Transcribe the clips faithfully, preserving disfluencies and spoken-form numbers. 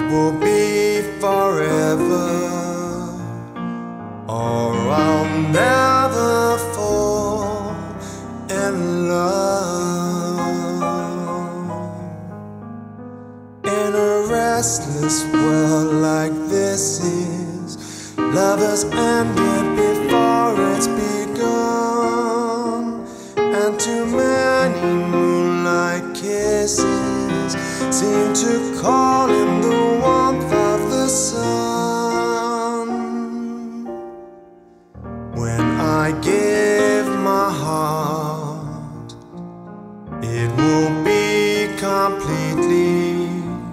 will be forever, or I'll never fall in love. In a restless world like this is, lovers ended before it's begun, and too many moonlight kisses seem to call in the warmth of the sun. When I give my heart, it will be completely,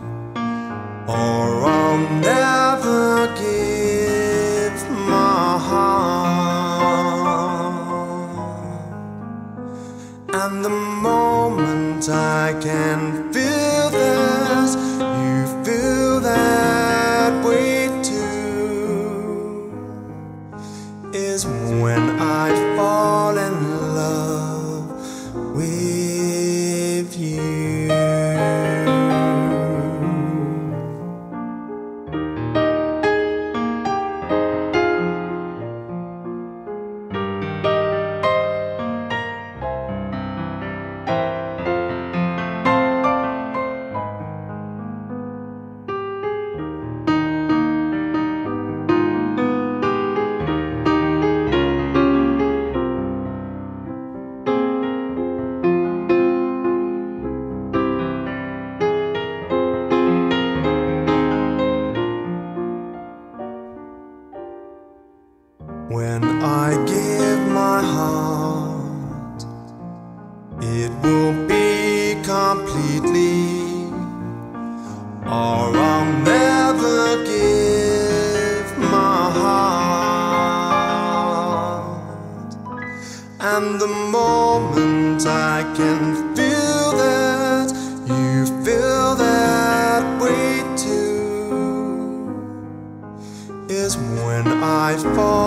or I'll never give my heart. And the moment I can feel this, you feel that way too, is when I fall in love with you. When I give my heart, it will be completely, or I'll never give my heart. And the moment I can feel that, you feel that way too, is when I fall